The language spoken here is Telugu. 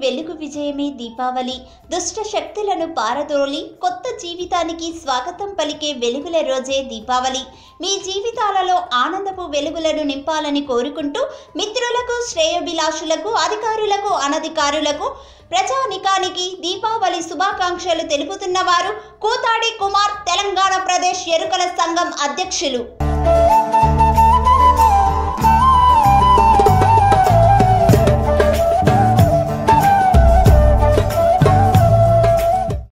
వెలుగు విజయమే దీపావళి. దుష్ట శక్తులను పారదోలి కొత్త జీవితానికి స్వాగతం పలికే వెలుగుల రోజే దీపావళి. మీ జీవితాలలో ఆనందపు వెలుగులను నింపాలని కోరుకుంటూ మిత్రులకు, శ్రేయోభిలాషులకు, అధికారులకు, అనధికారులకు, ప్రజానికానికి దీపావళి శుభాకాంక్షలు తెలుపుతున్నవారు కూతాడి కుమార్, తెలంగాణ ప్రదేశ్ ఎరుకల సంఘం అధ్యక్షులు.